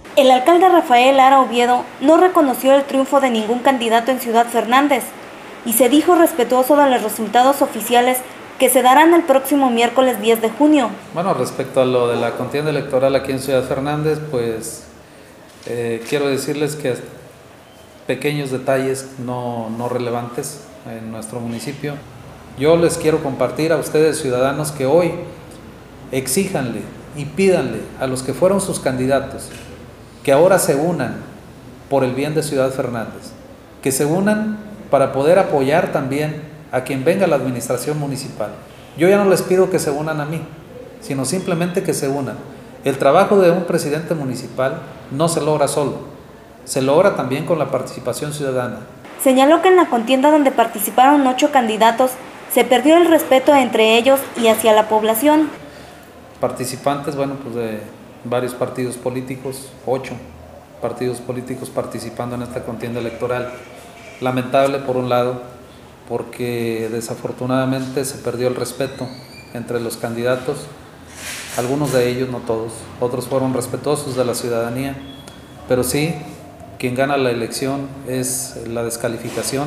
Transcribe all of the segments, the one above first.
El alcalde Rafael Lara Oviedo no reconoció el triunfo de ningún candidato en Ciudad Fernández y se dijo respetuoso de los resultados oficiales que se darán el próximo miércoles 10 de junio. Bueno, respecto a lo de la contienda electoral aquí en Ciudad Fernández, pues quiero decirles que pequeños detalles no relevantes en nuestro municipio. Yo les quiero compartir a ustedes, ciudadanos, que hoy exíjanle y pídanle a los que fueron sus candidatos que ahora se unan por el bien de Ciudad Fernández, que se unan para poder apoyar también a quien venga a la administración municipal. Yo ya no les pido que se unan a mí, sino simplemente que se unan. El trabajo de un presidente municipal no se logra solo, se logra también con la participación ciudadana. Señaló que en la contienda donde participaron 8 candidatos, se perdió el respeto entre ellos y hacia la población. Participantes, bueno, pues de varios partidos políticos, 8 partidos políticos participando en esta contienda electoral. Lamentable por un lado, porque desafortunadamente se perdió el respeto entre los candidatos, algunos de ellos, no todos, otros fueron respetuosos de la ciudadanía, pero sí, quien gana la elección es la descalificación,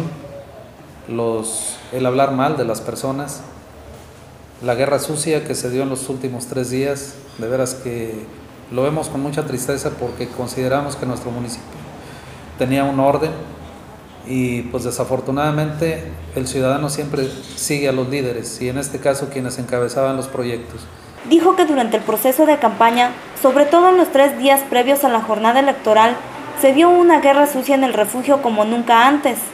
el hablar mal de las personas, la guerra sucia que se dio en los últimos 3 días, de veras que lo vemos con mucha tristeza porque consideramos que nuestro municipio tenía un orden y pues desafortunadamente el ciudadano siempre sigue a los líderes y en este caso quienes encabezaban los proyectos. Dijo que durante el proceso de campaña, sobre todo en los 3 días previos a la jornada electoral, se vio una guerra sucia en el refugio como nunca antes.